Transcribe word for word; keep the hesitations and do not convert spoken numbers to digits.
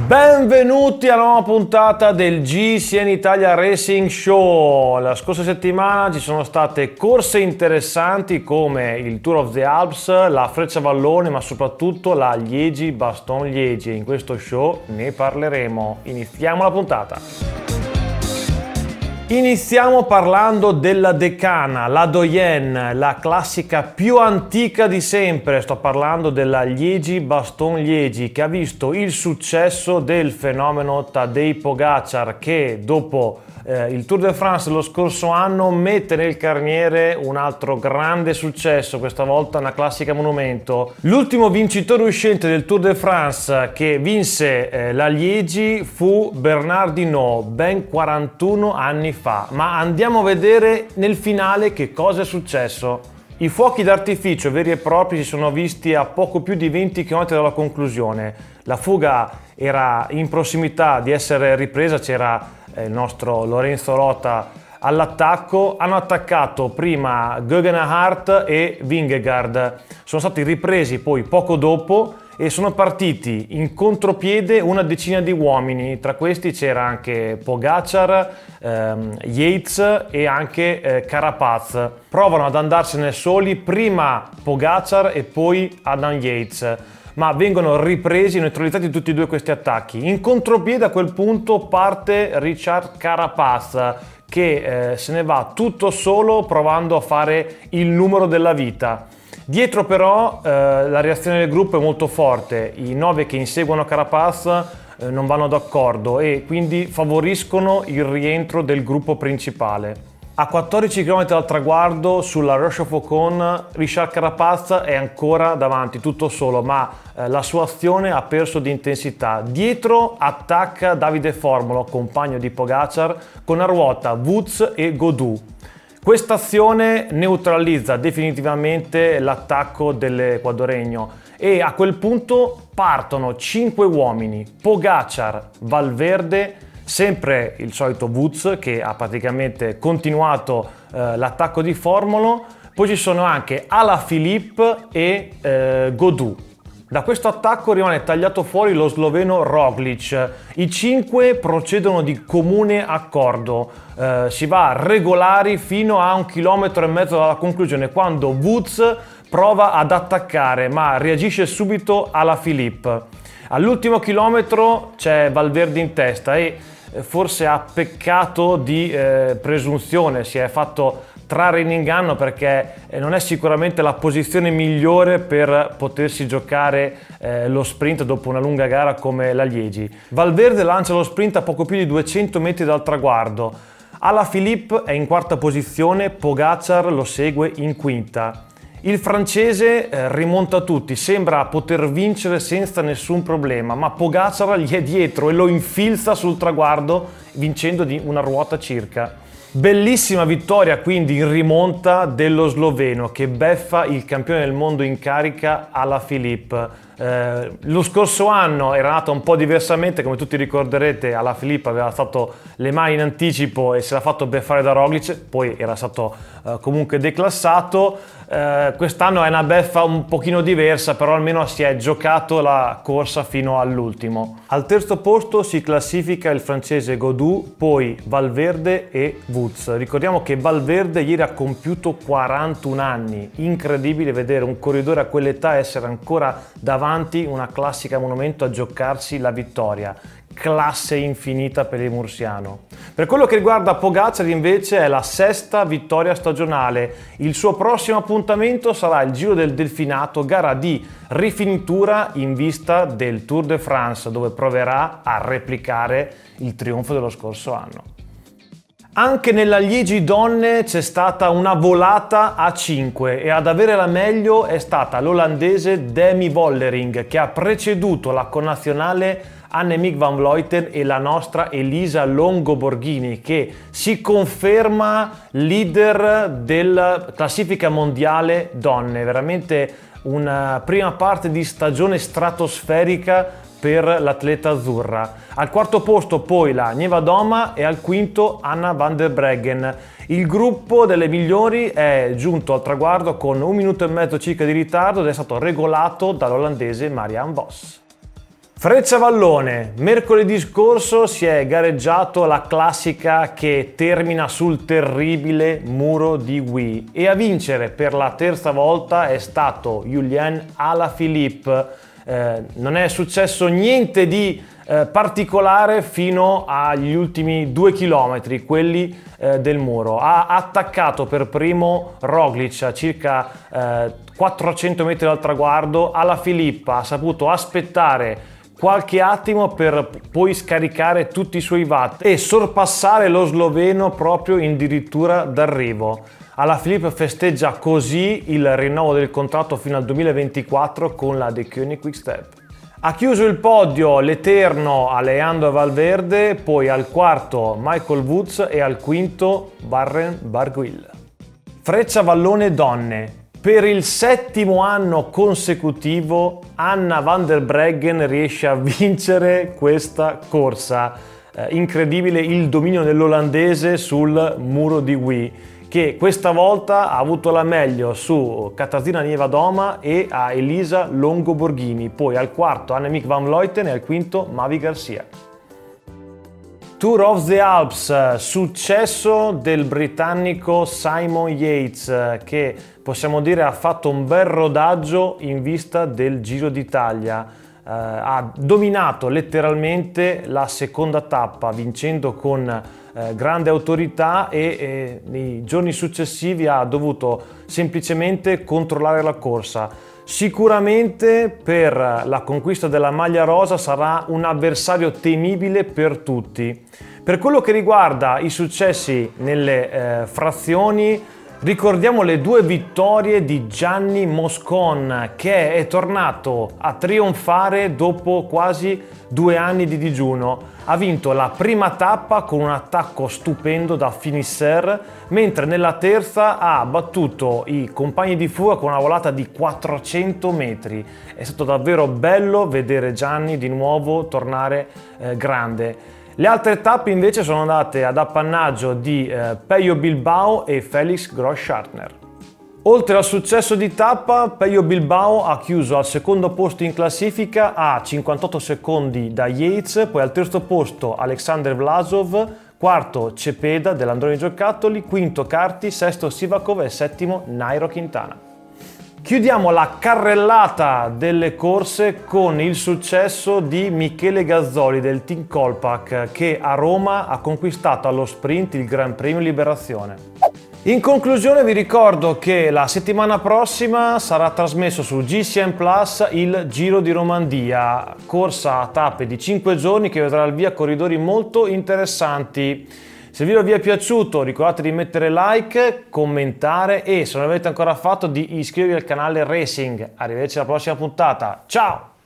Benvenuti alla nuova puntata del G C N Italia Racing Show. La scorsa settimana ci sono state corse interessanti come il Tour of the Alps, la Frecciavallone, ma soprattutto la Liegi-Bastogne-Liegi. In questo show ne parleremo. Iniziamo la puntata. Iniziamo parlando della Decana, la Doyenne, la classica più antica di sempre. Sto parlando della Liegi-Bastogne-Liegi, che ha visto il successo del fenomeno Tadej Pogačar, che dopo eh, il Tour de France lo scorso anno mette nel carniere un altro grande successo, questa volta una classica monumento. L'ultimo vincitore uscente del Tour de France che vinse eh, la Liegi fu Bernard Hinault, ben quarantuno anni fa. Ma andiamo a vedere nel finale che cosa è successo. I fuochi d'artificio veri e propri si sono visti a poco più di venti chilometri dalla conclusione. La fuga era in prossimità di essere ripresa, c'era eh, il nostro Lorenzo Rota all'attacco. Hanno attaccato prima Geoghegan e Vingegaard, sono stati ripresi poi poco dopo e sono partiti in contropiede una decina di uomini. Tra questi c'era anche Pogačar, ehm, Yates e anche eh, Carapaz. Provano ad andarsene soli, prima Pogačar e poi Adam Yates, ma vengono ripresi, neutralizzati tutti e due questi attacchi. In contropiede a quel punto parte Richard Carapaz, che eh, se ne va tutto solo provando a fare il numero della vita. Dietro però eh, la reazione del gruppo è molto forte, i nove che inseguono Carapaz eh, non vanno d'accordo e quindi favoriscono il rientro del gruppo principale. A quattordici chilometri dal traguardo sulla Rochefoucauld, Richard Carapaz è ancora davanti, tutto solo, ma eh, la sua azione ha perso di intensità. Dietro attacca Davide Formolo, compagno di Pogačar, con a ruota Woods e Gaudu. Questa azione neutralizza definitivamente l'attacco dell'Equadoregno e a quel punto partono cinque uomini: Pogačar, Valverde, sempre il solito Woods che ha praticamente continuato eh, l'attacco di Formolo, poi ci sono anche Alaphilippe e eh, Gaudu. Da questo attacco rimane tagliato fuori lo sloveno Roglic. I cinque procedono di comune accordo, eh, si va regolari fino a un chilometro e mezzo dalla conclusione, quando Woods prova ad attaccare ma reagisce subito Alaphilippe. All'ultimo chilometro c'è Valverde in testa e forse ha peccato di eh, presunzione, si è fatto trarre in inganno perché non è sicuramente la posizione migliore per potersi giocare eh, lo sprint dopo una lunga gara come la Liegi. Valverde lancia lo sprint a poco più di duecento metri dal traguardo. Alaphilippe è in quarta posizione, Pogačar lo segue in quinta. Il francese eh, rimonta tutti, sembra poter vincere senza nessun problema, ma Pogačar gli è dietro e lo infilza sul traguardo vincendo di una ruota circa. Bellissima vittoria quindi in rimonta dello sloveno che beffa il campione del mondo in carica Alaphilippe. Eh, lo scorso anno era nata un po' diversamente, come tutti ricorderete. Alaphilippe aveva alzato le mani in anticipo e si era fatto beffare da Roglic, poi era stato eh, comunque declassato. Eh, quest'anno è una beffa un pochino diversa, però almeno si è giocato la corsa fino all'ultimo. Al terzo posto si classifica il francese Gaudu, poi Valverde e Woods. Ricordiamo che Valverde ieri ha compiuto quarantuno anni, incredibile vedere un corridore a quell'età essere ancora davanti, una classica monumento a giocarsi la vittoria. Classe infinita per il mursiano. Per quello che riguarda Pogačar invece è la sesta vittoria stagionale. Il suo prossimo appuntamento sarà il Giro del Delfinato, gara di rifinitura in vista del Tour de France, dove proverà a replicare il trionfo dello scorso anno. Anche nella Liegi donne c'è stata una volata a cinque e ad avere la meglio è stata l'olandese Demi Vollering, che ha preceduto la connazionale Annemiek van Vleuten e la nostra Elisa Longo Borghini, che si conferma leader della classifica mondiale donne. Veramente una prima parte di stagione stratosferica per l'atleta azzurra. Al quarto posto poi la Niewiadoma e al quinto Anna van der Breggen. Il gruppo delle migliori è giunto al traguardo con un minuto e mezzo circa di ritardo ed è stato regolato dall'olandese Marianne Vos. Frecciavallone, mercoledì scorso si è gareggiato la classica che termina sul terribile muro di Huy e a vincere per la terza volta è stato Julian Alaphilippe. Eh, non è successo niente di eh, particolare fino agli ultimi due chilometri, quelli eh, del muro. Ha attaccato per primo Roglic a circa eh, quattrocento metri dal traguardo. Alaphilippe ha saputo aspettare qualche attimo per poi scaricare tutti i suoi watt e sorpassare lo sloveno proprio in dirittura d'arrivo. Alaphilippe festeggia così il rinnovo del contratto fino al duemilaventiquattro con la De Koenig Quick-Step. Ha chiuso il podio l'eterno Alejandro Valverde, poi al quarto Michael Woods e al quinto Warren Barguil. Frecciavallone donne. Per il settimo anno consecutivo Anna van der Breggen riesce a vincere questa corsa. Eh, incredibile il dominio dell'olandese sul muro di Huy, che questa volta ha avuto la meglio su Katarzyna Niewiadoma e a Elisa Longo Borghini, poi al quarto Annemiek van Vleuten e al quinto Mavi Garcia. Tour of the Alps, successo del britannico Simon Yates, che possiamo dire ha fatto un bel rodaggio in vista del Giro d'Italia. Eh, ha dominato letteralmente la seconda tappa, vincendo con eh, grande autorità e eh, nei giorni successivi ha dovuto semplicemente controllare la corsa. Sicuramente per la conquista della maglia rosa sarà un avversario temibile per tutti. Per quello che riguarda i successi nelle eh, frazioni, ricordiamo le due vittorie di Gianni Moscon, che è tornato a trionfare dopo quasi due anni di digiuno. Ha vinto la prima tappa con un attacco stupendo da finisher, mentre nella terza ha battuto i compagni di fuga con una volata di quattrocento metri. È stato davvero bello vedere Gianni di nuovo tornare eh, grande. Le altre tappe invece sono andate ad appannaggio di eh, Pello Bilbao e Felix Gross-Schartner. Oltre al successo di tappa, Pello Bilbao ha chiuso al secondo posto in classifica a cinquantotto secondi da Yates, poi al terzo posto Alexander Vlasov, quarto Cepeda dell'Androni Giocattoli, quinto Carti, sesto Sivakov e settimo Nairo Quintana. Chiudiamo la carrellata delle corse con il successo di Michele Gazzoli del Team Colpack, che a Roma ha conquistato allo sprint il Gran Premio Liberazione. In conclusione vi ricordo che la settimana prossima sarà trasmesso su G C N Plus il Giro di Romandia, corsa a tappe di cinque giorni che vedrà al via corridori molto interessanti. Se il video vi è piaciuto ricordate di mettere like, commentare e se non l'avete ancora fatto di iscrivervi al canale Racing. Arrivederci alla prossima puntata, ciao!